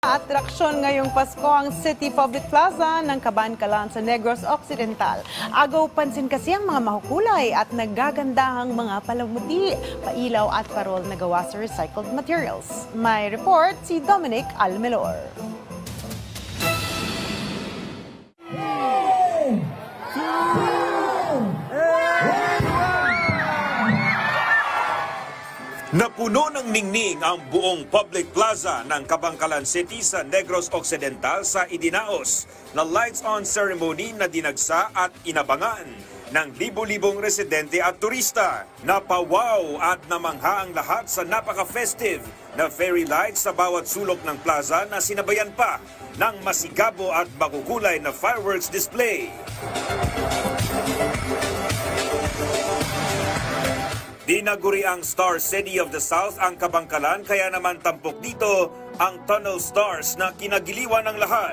Atraksyon ngayong Pasko ang City Public Plaza ng Kabankalan sa Negros Occidental. Agaw pansin kasi ang mga mahukulay at nagagandahang mga palamuti, pailaw at parol na gawa sa recycled materials. May report si Dominic Almelor. Napuno ng ningning ang buong public plaza ng Kabankalan City sa Negros Occidental sa idinaos na lights-on ceremony na dinagsa at inabangan ng libo-libong residente at turista. Napawaw at namangha ang lahat sa napaka-festive na fairy lights sa bawat sulok ng plaza na sinabayan pa ng masigabo at makukulay na fireworks display. Dinaguri ang Star City of the South ang Kabankalan, kaya naman tampok dito ang Tunnel Stars na kinagiliwan ng lahat.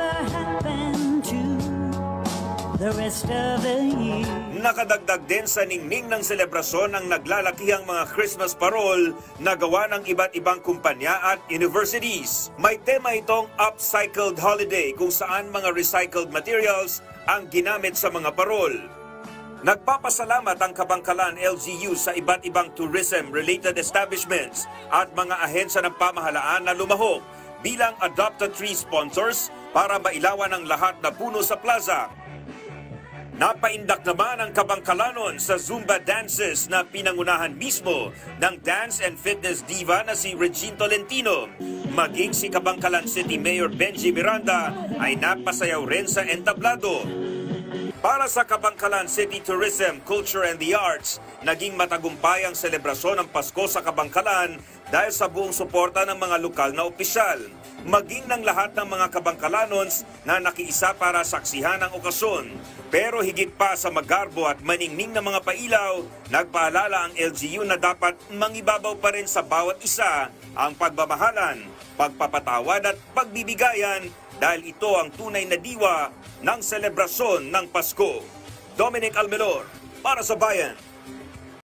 Nakadagdag din sa ningning ng selebrasyon ang naglalakihang mga Christmas parol na gawa ng iba't ibang kumpanya at universities. May tema itong Upcycled Holiday kung saan mga recycled materials ang ginamit sa mga parol. Nagpapasalamat ang Kabankalan LGU sa iba't ibang tourism-related establishments at mga ahensya ng pamahalaan na lumahok bilang adopt-a-tree sponsors para mailawan ang lahat na puno sa plaza. Napaindak naman ang Kabankalanon sa Zumba dances na pinangunahan mismo ng dance and fitness diva na si Regine Tolentino. Maging si Kabankalan City Mayor Benji Miranda ay napasayaw rin sa entablado. Para sa Kabankalan City Tourism, Culture and the Arts, naging matagumpay ang selebrasyon ng Pasko sa Kabankalan dahil sa buong suporta ng mga lokal na opisyal. Maging ng lahat ng mga Kabankalanons na nakiisa para saksihan ang okasyon. Pero higit pa sa magarbo at maningning na mga pailaw, nagpaalala ang LGU na dapat mangibabaw pa rin sa bawat isa ang pagmamahalan, pagpapatawad at pagbibigayan dahil ito ang tunay na diwa ng selebrasyon ng Pasko. Dominic Almelor, para sa Bayan.